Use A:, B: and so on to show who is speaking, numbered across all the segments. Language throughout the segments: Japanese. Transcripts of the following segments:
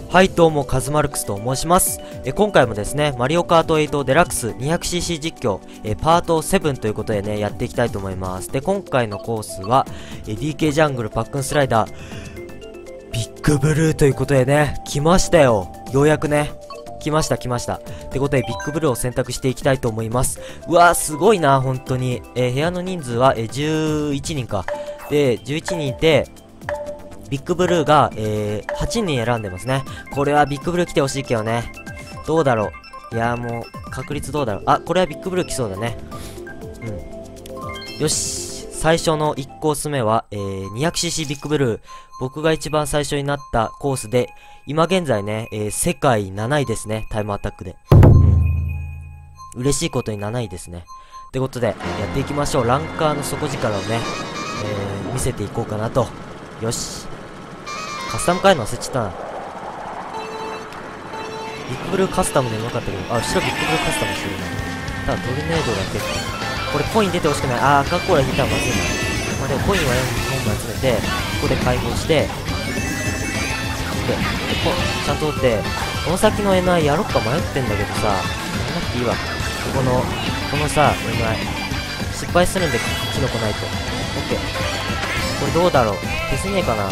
A: はい、どうも、カズマルクスと申します。今回もですね、マリオカート8デラックス 200cc 実況、パート7ということでね、やっていきたいと思います。で、今回のコースは、DK ジャングルパックンスライダー、ビッグブルーということでね、来ましたよ。ようやくね、来ました。ってことで、ビッグブルーを選択していきたいと思います。うわー、すごいな、本当に。部屋の人数は、11人か。で、11人いて、ビッグブルーが、8人選んでますね。これはビッグブルー来てほしいけどね。どうだろう。いやーもう、確率どうだろう。あ、これはビッグブルー来そうだね。よし。最初の1コース目は、200cc ビッグブルー。僕が一番最初になったコースで、今現在ね、世界7位ですね。タイムアタックで。嬉しいことに7位ですね。ってことで、やっていきましょう。ランカーの底力をね、見せていこうかなと。よし。カスタム変えるの忘れちゃったな。ビッグブルーカスタムでうまかったけど、あ、後ろビッグブルーカスタムしてるな。ただトルネードだけ。これコイン出てほしくない。あー、赤コーラ引いたらまずいな。まあでもコインは4本集めて、ここで解放して、で、ちゃんと取って、この先の NI やろっか迷ってんだけどさ、やらなくていいわ。このさ、NI。失敗するんで、キノコないと。OK。これどうだろう。消せねえかな。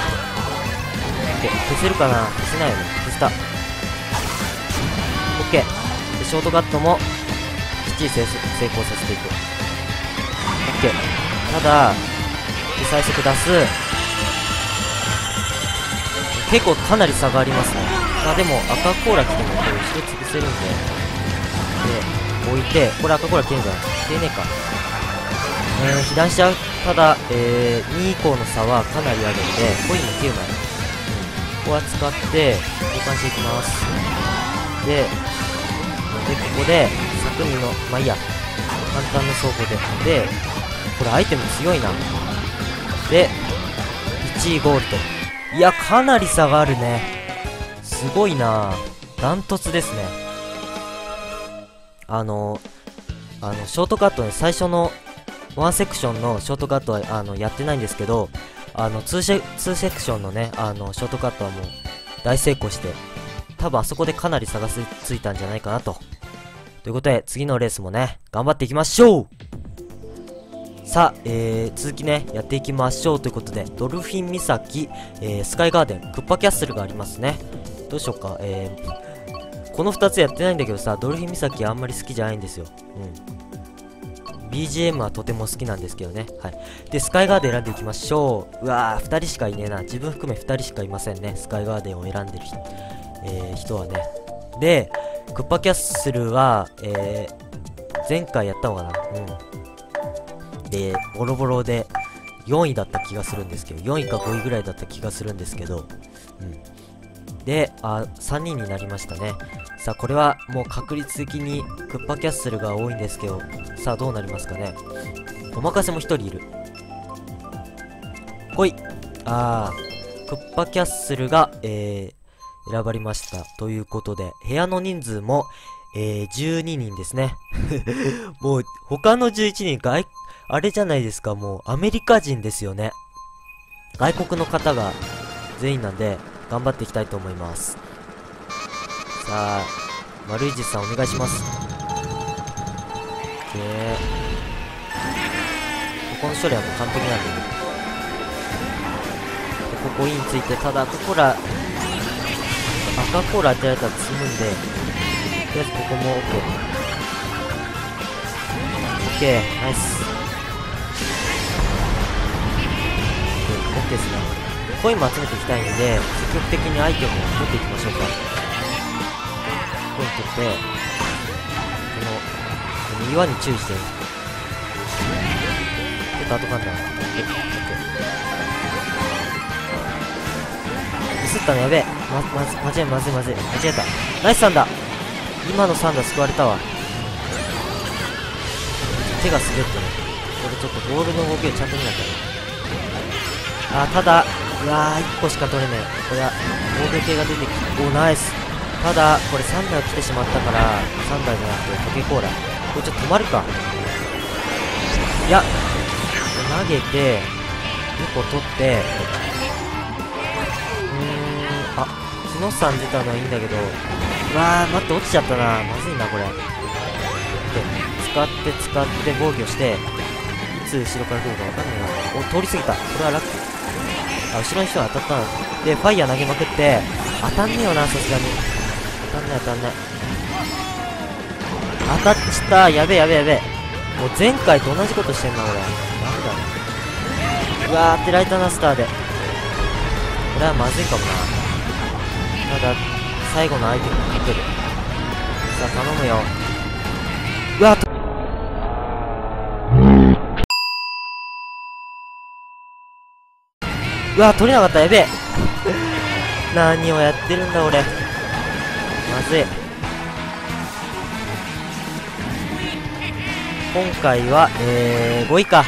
A: 消せるかな。消せないよね。消せた。OK。で、ショートカットもきっちり成功させていく。OK。ただ、で、最速出す。結構かなり差がありますね。まあでも赤コーラ来てもこれ後ろ潰せるんで。で、置いて、これ赤コーラ消えるんじゃない？消えねえか。被弾しちゃう。ただ、2以降の差はかなりあるんで、コインも9枚。ここは使って、交換していきます。で、ここで、作2の、まあいいや。簡単な走法で。で、これアイテム強いな。で、1位ゴールと。いや、かなり差があるね。すごいな。ダントツですね。ショートカットね、最初の、1セクションのショートカットは、やってないんですけど、2セクションのね、ショートカットはもう、大成功して、多分あそこでかなり差がついたんじゃないかなと。ということで、次のレースもね、頑張っていきましょう。さあ、続きね、やっていきましょうということで、ドルフィン岬、スカイガーデン、クッパキャッスルがありますね。どうしようか、この2つやってないんだけどさ、ドルフィン岬あんまり好きじゃないんですよ。BGM はとても好きなんですけどね。はい。で、スカイガーデン選んでいきましょう。うわー、2人しかいねえな。自分含め2人しかいませんね。スカイガーデンを選んでる人はね。で、クッパキャッスルは、前回やったのかな。で、ボロボロで4位だった気がするんですけど、4位か5位ぐらいだった気がするんですけど、で、3人になりましたね。さあ、これはもう確率的にクッパキャッスルが多いんですけど、さあ、どうなりますかね。おまかせも1人いる。ほい。クッパキャッスルが、選ばれました。ということで、部屋の人数も、12人ですね。もう、他の11人、あれじゃないですか、もう、アメリカ人ですよね。外国の方が全員なんで、頑張っていきたいと思います。さあ、マルイジさんお願いします。ここの処理はもう完璧なんでね。で、ここインついて、ただ、赤コーラ当てられたら積むんで、とりあえずここも OK。OK、ナイス。OK ですね。コインも集めていきたいんで、積極的にアイテムを取っていきましょうか。コイン取って、この岩に注意して。ちょっと後かんだな。ミスったのやべえ。まずい。間違えた。ナイスサンダー。今のサンダー救われたわ。手が滑ってね。これちょっとボールの動きをちゃんと見なきゃ。ただ、うわー、1個しか取れねえ。これは、防御系が出てきて、ナイス。ただ、これ3台来てしまったから、3台じゃなくて、トゲコーラ。これちょっと止まるか。いや、投げて、2個取って、 木野さん出たのはいいんだけど、うわー、待って、落ちちゃったな。まずいな、これ。で、使って防御して、いつ後ろから来るかわかんないな。お、通り過ぎた。これはラッキー。あ、後ろの人が当たったな。で、ファイヤー投げまくって、当たんねえよな、さすがに。当たんない。当たっちった。やべえ。もう前回と同じことしてんな、俺。ダメだ。うわー、当てられたな、スターで。これはまずいかもな。ただ、最後のアイテムがかける。さあ、頼むよ。うわうわ、取れなかった。やべえ。何をやってるんだ、俺。まずい。今回は、5位か。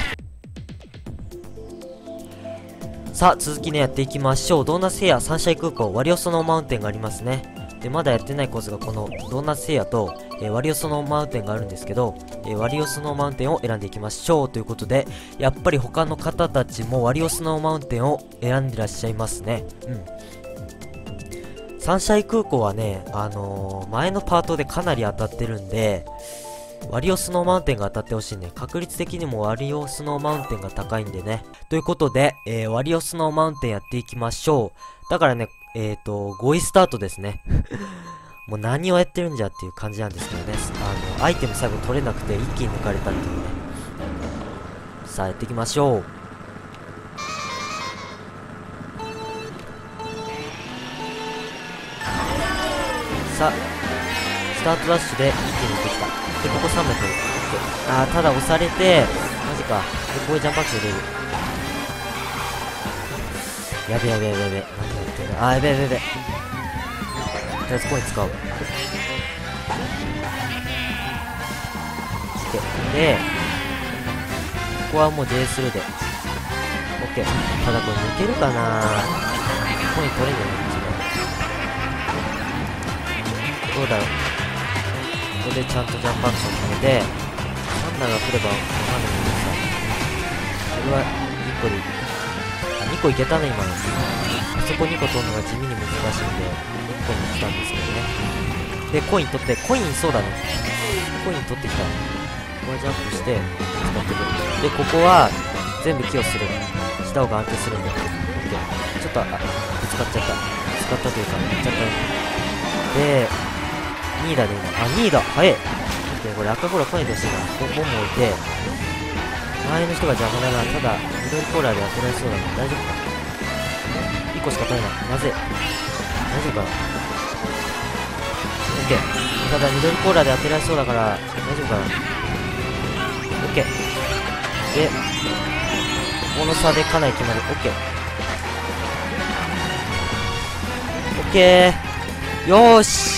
A: さあ、続きね、やっていきましょう。ドーナツヘア、サンシャイ空港、ワリオソノーマウンテンがありますね。で、まだやってないコースがこのドーナツヘアと、ワリオソノーマウンテンがあるんですけど、ワリオソノーマウンテンを選んでいきましょうということで、やっぱり他の方たちもワリオソノーマウンテンを選んでらっしゃいますね。サンシャイ空港はね、前のパートでかなり当たってるんで、ワリオスノーマウンテンが当たってほしいね。確率的にもワリオスノーマウンテンが高いんでね。ということで、ワリオスノーマウンテンやっていきましょう。だからね、5位スタートですね。もう何をやってるんじゃっていう感じなんですけどね。アイテム最後取れなくて一気に抜かれたっていうね。さあ、やっていきましょう。さあ、スタートダッシュで一気に抜いてきた。で、ここ3メートル。あー、ただ押されて、マジか。で、ここでジャンプアクション入れる。やべ。何やってんだ。あー、やべ。とりあえずコイン使う。で、ここはもう J スルーで。OK。ただこれ抜けるかな。コイン取れんじゃない？どうだろう。ここでちゃんとジャンプアクション決めて、ランナーが来ればわかんないけどさ。これは2個でいい。あ、2個いけたね、今の。あそこ2個取るのが地味に難しいんで、1個に来たんですけどね。で、コイン取って、コインそうだね。コイン取ってきた。ここはジャンプして、使ってくる。で、ここは全部寄与する。した方が安定するんで。OK。ちょっと、ぶつかっちゃった。ぶつかったというか、やっちゃったね。で、2位だね、今。あ、2位だ。早い。これ赤コーラ来ないでほしいな。ボンボン置いて、前の人が邪魔だな。ただ、緑コーラで当てられそうだな。大丈夫か。1個しか取れない。まずい。大丈夫かな。OK。ただ、緑コーラで当てられそうだから、大丈夫かな。OK。で、この差でかなり決まる。OK。OK。よーし。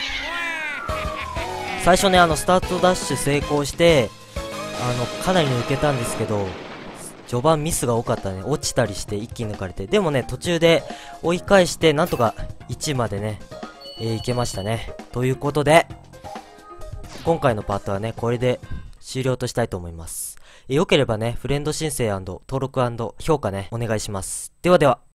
A: 最初ね、スタートダッシュ成功して、かなり抜けたんですけど、序盤ミスが多かったね。落ちたりして一気に抜かれて。でもね、途中で追い返して、なんとか1位までね、いけましたね。ということで、今回のパートはね、これで終了としたいと思います。よければね、フレンド申請&登録&評価ね、お願いします。ではでは。